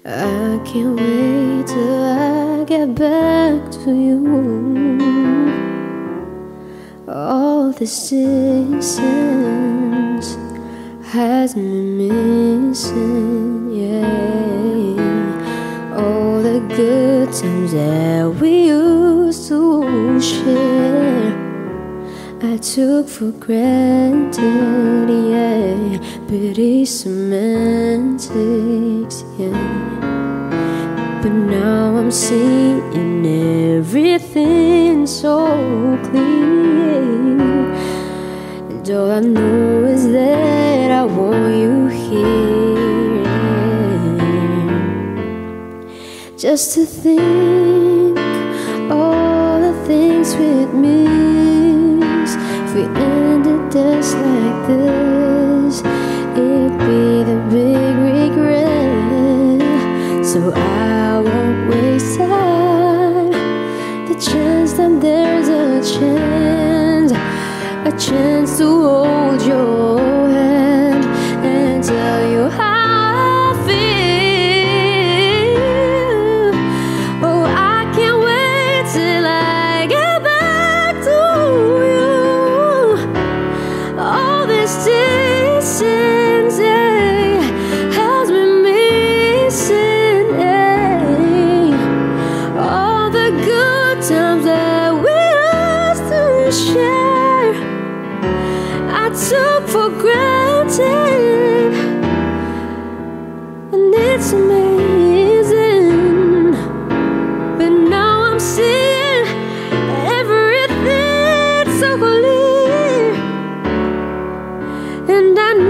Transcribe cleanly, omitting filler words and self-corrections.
I can't wait till I get back to you. All this distance has me missing, yeah. All the good times that we used to share, I took for granted, yeah. Pretty semantics, yeah. But now I'm seeing everything so clear, and all I know is that I want you here. Just to think all the things we'd miss if we ended just like this, it'd be the big regret. So I won't waste time. The chance that there's a chance to hold your hand and tell you how I feel. Oh, I can't wait till I get back to you. All this distance, yeah, has me missing, yeah. All the good times that we used to share, I took for granted, and it's amazing. But now I'm seeing everything so clear, and I